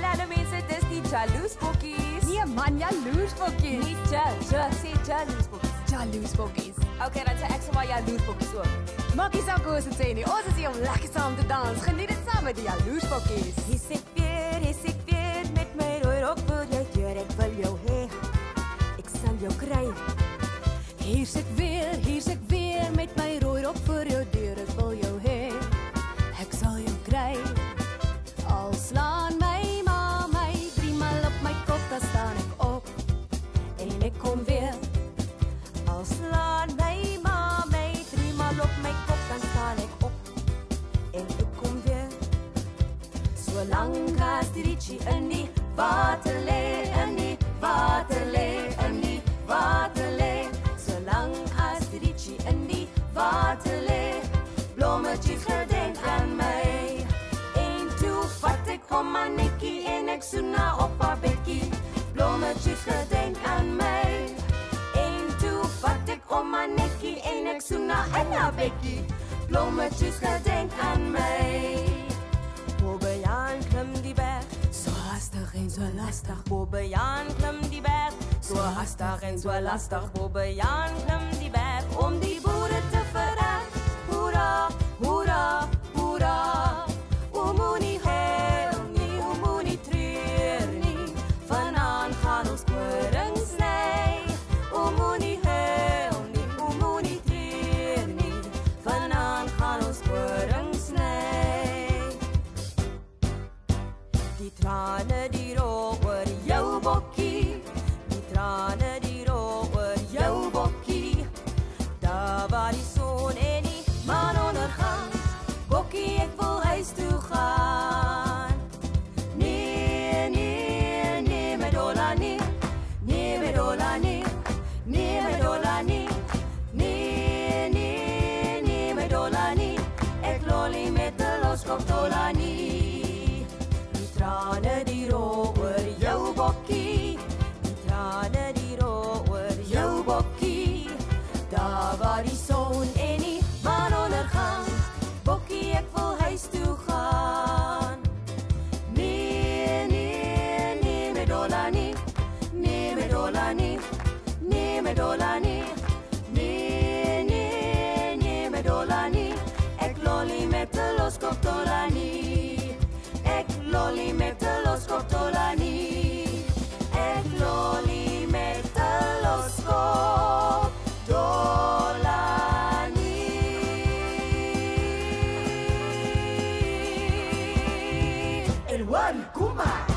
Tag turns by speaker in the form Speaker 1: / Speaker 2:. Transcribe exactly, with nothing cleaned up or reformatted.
Speaker 1: hallo mense, dis die Jaloersbokkies.
Speaker 2: Nee man, Jaloersbokkies.
Speaker 1: Nie ja, ja, sê Jaloersbokkies.
Speaker 2: Jaloersbokkies.
Speaker 1: Okay, dan sê ek sommer Jaloersbokkies ook.
Speaker 2: Maak nie saak hoe ons dit sê nie. Ons is hier om lekker saam te dans. Geniet dit saam met die Jaloersbokkies.
Speaker 1: Hier sit weer, hier sit weer met my rooi rok vir jou deur. Ek wil jou hê. Ek sal jou kry.
Speaker 2: Hier sit weer, hier sit weer met my rooi rok vir jou deur. Ek wil jou hê. Ek sal jou kry. Al slaan my ma my driemaal op my kop, dan staan ek op.
Speaker 1: En ek kom weer. Al slaan my ma my driemaal op my kop, dan staan ek op. En ek kom weer. Solank as die rietjie in die water lê, in die water lê, in die water lê. Solank as die rietjie in die water lê, blommetjies gedenk aan my. En toe vat ek om my nekkie en ek soen haar op haar bekkie. Blommetjies gedenk aan my. En toe vat ek om my nekkie en ek soen haar in haar bekkie. Blommetjies gedenk aan my. Bobbejaan klim die berg,
Speaker 2: so hastig en so lastig.
Speaker 1: Bobbejaan klim die berg, so hastig en so lastig. Bobbejaan klim die berg om die boere te verreg. Hoera, hoera, hoera. O moenie huil nie, o moenie treur nie. Vanaand gaan ons koring sny. O moenie huil nie, o moenie treur nie. Vanaand gaan ons koring sny. Die trane die rol oor jou bokkie. Die trane die rol oor jou bokkie. Daar waar die son en die maan ondergaan. Bokkie, ek wil huis toe gaan. Nee, nee, nee, my dolla nee. Nee, my dolla nee. Nee, my dolla nee. Nee, nee, nee, my dolla nee. Ek lolly met 'n loskop dolla nee. Die trane die rol oor jou bokkie. Die trane die rol oor jou bokkie. Daar waar die son en die maan ondergaan. Bokkie, ek wil huis toe gaan. Nee, nee, nee, my dolla nee. Nee, my dolla nee. Nee, my dolla nee. Nee, nee, nee, my dolla nee. Ek lolly met 'n loskop dolla nee. Ek lolly met 'n loskop dolla nee. Ek lolly met 'n loskop dolla nee. El one, Kuma.